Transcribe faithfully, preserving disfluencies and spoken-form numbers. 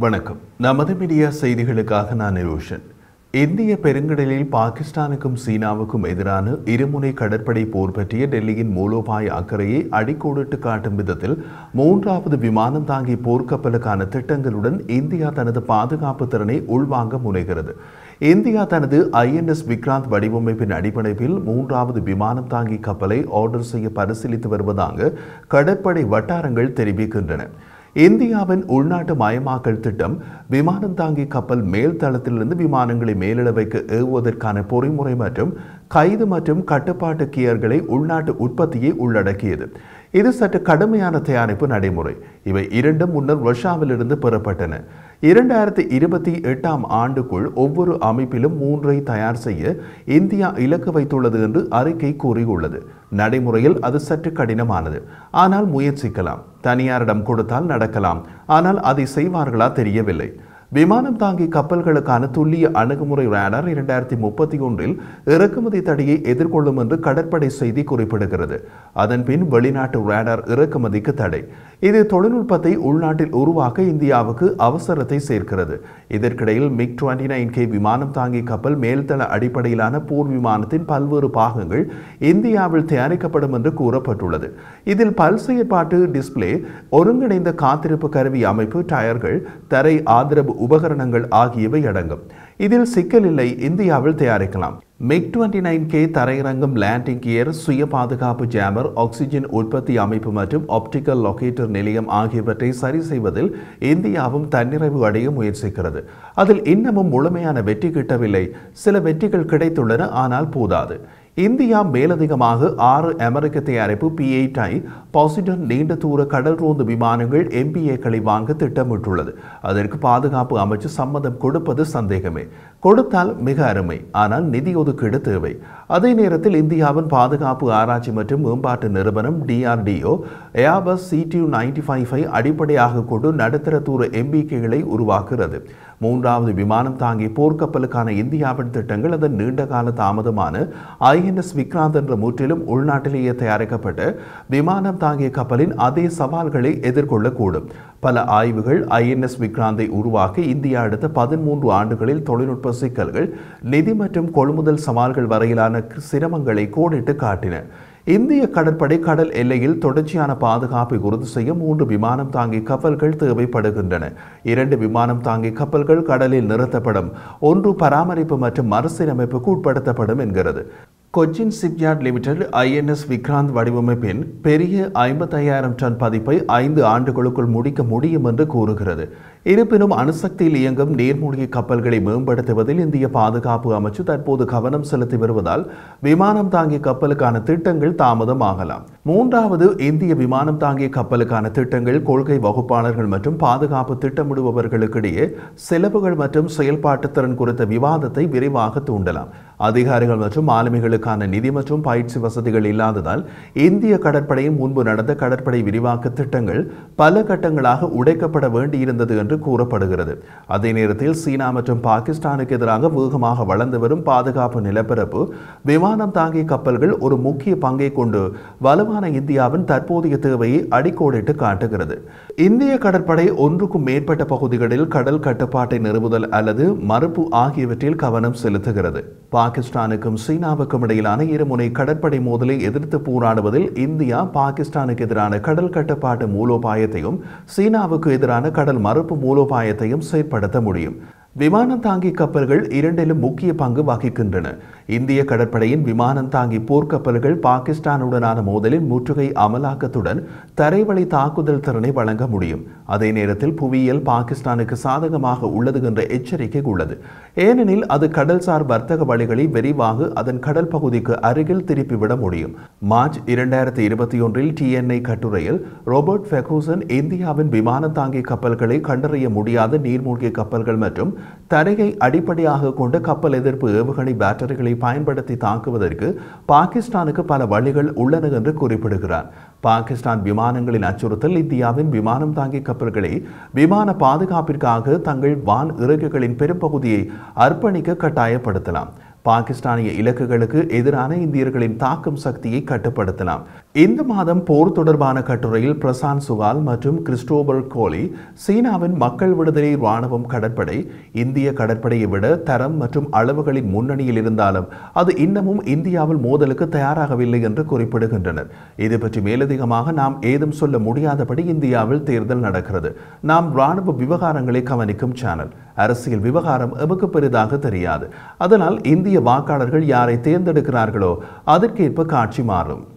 வணக்கம். நமது மீடியா செய்திகளுக்காக நான் நிரோஷன். இந்திய பெருங்கடலில் பாகிஸ்தானுக்கும் சீனாவுக்கும் எதிரான இருமுனை கடற்படை போர் பற்றிய டெல்லியின் மூலோபாய அக்கறையை அடிக்கோடிட்டு காட்டும் விதத்தில் மூன்றாவது விமானம் தாங்கி போர்க்கப்பலுக்கான திட்டங்களுடன் இந்தியா தனது பாதுகாப்பு திறனை உள்வாங்க முனைகிறது. இந்தியா தனது ஐ என் எஸ் விக்ராந்த் வடிவமைப்பின் அடிப்படையில் மூன்றாவது விமானம் தாங்கி கப்பலை ஆர்டர் செய்ய பரிசீலித்து வருவதாக கடற்படை வட்டாரங்கள் தெரிவிக்கின்றன. இந்தியாவின் உள்நாட்டு மயமாக்கல் திட்டம் விமானம் தாங்கி கப்பல் மேல் தளத்திலிருந்து விமானங்களை மேலிட வைக்க ஏவுவதற்கான பொறிமுறை மற்றும் கைது மற்றும் கட்டுப்பாட்டு கியர்களை உள்நாட்டு உற்பத்தியை உள்ளடக்கியது. இது சற்று கடுமையான தயாரிப்பு நடைமுறை. இவை இரண்டும் முன்னர் ரஷ்யாவிலிருந்து பெறப்பட்டன. இரண்டாயிரத்தி இருபத்தி எட்டாம் ஆண்டுக்குள் ஒவ்வொரு அமைப்பிலும் மூன்றை தயார் செய்ய இந்தியா இலக்கு வைத்துள்ளது என்று அறிக்கை கூறியுள்ளது. நடைமுறையில் அது சற்று கடினமானது. ஆனால் முயற்சிக்கலாம். தனியாரிடம் கொடுத்தால் நடக்கலாம். ஆனால் அதை செய்வார்களா தெரியவில்லை. விமானம் தாங்கி கப்பல்களுக்கான துல்லிய அணுகுமுறை ரேடார் இரண்டாயிரத்தி முப்பத்தி ஒன்றில் இறக்குமதி தடையை எதிர்கொள்ளும் என்று கடற்படை செய்தி குறிப்பிடுகிறது. அதன்பின் வெளிநாட்டு ரேடார் இறக்குமதிக்கு தடை. இது தொழில்நுட்பத்தை உள்நாட்டில் உருவாக்க இந்தியாவுக்கு அவசரத்தை சேர்க்கிறது. இதற்கிடையில் மிக் இருபத்தி ஒன்பது கே விமானம் தாங்கி கப்பல் மேல்தள அடிப்படையிலான போர் விமானத்தின் பல்வேறு பாகங்கள் இந்தியாவில் தயாரிக்கப்படும் என்று கூறப்பட்டுள்ளது. இதில் பல் செயற்பாட்டு டிஸ்பிளே, ஒருங்கிணைந்த காத்திருப்பு கருவி அமைப்பு, டயர்கள், தரை ஆதரவு உபகரணங்கள் ஆகியவை அடங்கும். இதில் சிக்கல் இல்லை. இந்தியாவில் தயாரிக்கலாம். மிக் இருபத்தி ஒன்பது கே தரையிறங்கும் லேண்டிங் கியர், சுய பாதுகாப்பு ஜாமர், ஆக்சிஜன் உற்பத்தி அமைப்பு மற்றும் ஆப்டிக்கல் லொகேட்டர் நிலையம் ஆகியவற்றை சரி செய்வதில் இந்தியாவும் தன்னிறைவு அடைய முயற்சிக்கிறது. அதில் இன்னமும் முழுமையான வெற்றி கிட்டவில்லை. சில வெற்றிகள் கிடைத்துள்ளன, ஆனால் போதாது. இந்தியா மேலதிகமாக ஆறு அமெரிக்க தயாரிப்பு பி எயிட் ஐ பாசிடன் நீண்ட தூர கடல் ரோந்து விமானங்கள் எம் பி ஏக்களை வாங்க திட்டமிட்டுள்ளது. அதற்கு பாதுகாப்பு அமைச்சு சம்மதம் கொடுப்பது சந்தேகமே. கொடுத்தால் மிக அருமை. ஆனால் நிதி ஒதுக்கீடு தேவை. அதே நேரத்தில் இந்தியாவின் பாதுகாப்பு ஆராய்ச்சி மற்றும் மேம்பாட்டு நிறுவனம் D R D O Airbus C two ninety five ஐ அடிப்படையாக கொண்டு நடுத்தர தூர எம்பிக்கைகளை உருவாக்குகிறது. மூன்றாவது விமானம் தாங்கி போர்க்கப்பலுக்கான இந்தியாவின் திட்டங்கள் அதன் நீண்டகால தாமதமான ஐ என் எஸ் விக்ராந்த் என்ற முற்றிலும் உள்நாட்டிலேயே தயாரிக்கப்பட்ட விமானம் தாங்கிய கப்பலின் அதே சவால்களை எதிர்கொள்ளக்கூடும். பல ஆய்வுகள் ஐ என் எஸ் விக்ராந்தை உருவாக்க இந்தியா அடுத்த பதிமூன்று ஆண்டுகளில் தொழில்நுட்ப சிக்கல்கள், நிதி மற்றும் கொள்முதல் சவால்கள் வரையிலான சிரமங்களை கோடிட்டு காட்டின. இந்திய கடற்படை கடல் எல்லையில் தொடர்ச்சியான பாதுகாப்பை உறுதி செய்ய மூன்று விமானம் தாங்கி கப்பல்கள் தேவைப்படுகின்றன. இரண்டு விமானம் தாங்கி கப்பல்கள் கடலில் நிறுத்தப்படும். ஒன்று பராமரிப்பு மற்றும் மறுசீரமைப்புக்கு உட்படுத்தப்படும் என்கிறது. Cochin shipyard limited I N S Vikrant வடிவமைப்பின் பெரிய ஐம்பத்தையாயிரம் டன் பதிப்பை ஐந்து ஆண்டுகளுக்குள் முடிக்க முடியும் என்று கூறுகிறது. இருப்பினும் அணுசக்தியில் இயங்கும் நீர்மூழ்கி கப்பல்களை மேம்படுத்துவதில் இந்திய பாதுகாப்பு அமைச்சு தற்போது கவனம் செலுத்தி வருவதால் விமானம் தாங்கிய கப்பலுக்கான திட்டங்கள் தாமதமாகலாம். மூன்றாவது இந்திய விமானம் தாங்கிய கப்பலுக்கான திட்டங்கள் கொள்கை வகுப்பாளர்கள் மற்றும் பாதுகாப்பு திட்டமிடுபவர்களுக்கிடையே செலவுகள் மற்றும் செயல்பாட்டு திறன் குறித்த விவாதத்தை விரைவாக தூண்டலாம். அதிகாரிகள் மற்றும் மாலுமிகளுக்கான நிதி மற்றும் பயிற்சி வசதிகள் இல்லாததால் இந்திய கடற்படையின் முன்பு நடந்த கடற்படை விரிவாக்க திட்டங்கள் பல கட்டங்களாக உடைக்கப்பட வேண்டியிருந்தது என்று கூறப்படுகிறது. அதே நேரத்தில் சீனா மற்றும் பாகிஸ்தானுக்கு எதிராக வேகமாக வளர்ந்து வரும் பாதுகாப்பு நிலப்பரப்பு விமானம் தாங்கிய கப்பல்கள் ஒரு முக்கிய பங்கை கொண்டு வலுவான இந்தியாவின் தற்போதைய தேவையை அடிக்கோடிட்டு காட்டுகிறது. இந்திய கடற்படை ஒன்றுக்கும் மேற்பட்ட பகுதிகளில் கடல் கட்டுப்பாட்டை நிறுவுதல் அல்லது மறுப்பு ஆகியவற்றில் கவனம் செலுத்துகிறது. பாகிஸ்தானுக்கும் சீனாவுக்கும் இடையிலான இருமுனை கடற்படை மோதலை எதிர்த்து போராடுவதில் இந்தியா பாகிஸ்தானுக்கு எதிரான கடல் கட்டுப்பாட்டு மூலோபாயத்தையும் சீனாவுக்கு எதிரான கடல் மறுப்பு மூலோபாயத்தையும் செயற்படுத்த முடியும். விமானம் தாங்கி கப்பல்கள் இரண்டிலும் முக்கிய பங்கு வகிக்கின்றன. இந்திய கடற்படையின் விமானம் தாங்கி போர்க்கப்பல்கள் பாகிஸ்தானுடனான மோதலின் முற்றுகை அமலாக்கத்துடன் தரைவழி தாக்குதல் திறனை வழங்க முடியும். அதே நேரத்தில் புவியியல் பாகிஸ்தானுக்கு சாதகமாக உள்ளது என்ற எச்சரிக்கை உள்ளது. ஏனெனில் அது கடல்சார் வர்த்தக வழிகளை விரிவாக அதன் கடல் பகுதிக்கு அருகில் திருப்பிவிட முடியும். மார்ச் இரண்டாயிரத்தி இருபத்தி ஒன்றில் டி என் ஐ கட்டுரையில் ரோபர்ட் ஃபெகூசன் இந்தியாவின் விமானம் தாங்கி கப்பல்களை கண்டறிய முடியாத நீர்மூழ்கி கப்பல்கள் மற்றும் தரையை அடிப்படையாக கொண்ட கப்பல் எதிர்ப்பு ஏவுகணை பேட்டரிகளை பயன்படுத்தி தாக்குவதற்கு பாகிஸ்தானுக்கு பல வழிகள் உள்ளன என்று குறிப்பிடுகிறார். பாகிஸ்தான் விமானங்களின் அச்சுறுத்தல் இந்தியாவின் விமானம் தாங்கி கப்பல்களை விமான பாதுகாப்பிற்காக தங்கள் வான் இறகுகளின் பெரும்பகுதியை அர்ப்பணிக்க கட்டாயப்படுத்தலாம். பாகிஸ்தானிய இலக்குகளுக்கு எதிரான இந்தியர்களின் தாக்கும் சக்தியை கட்டுப்படுத்தலாம். இந்த மாதம் போர் தொடர்பான கட்டுரையில் பிரசாந்த் சுகால் மற்றும் கிறிஸ்டோபர் கோலி சீனாவின் மக்கள் விடுதலை இராணுவம் கடற்படை இந்திய கடற்படையை விட தரம் மற்றும் அளவுகளின் முன்னணியில் இருந்தாலும் அது இன்னமும் இந்தியாவில் மோதலுக்கு தயாராகவில்லை என்று குறிப்பிடுகின்றனர். இது பற்றி மேலதிகமாக நாம் ஏதும் சொல்ல முடியாதபடி இந்தியாவில் தேர்தல் நடக்கிறது. நாம் இராணுவ விவகாரங்களை கவனிக்கும் சேனல். அரசியல் விவகாரம் எமக்கு பெரிதாக தெரியாது. அதனால் இந்திய வாக்காளர்கள் யாரை தேர்ந்தெடுக்கிறார்களோ அதற்கேற்ப காட்சி மாறும்.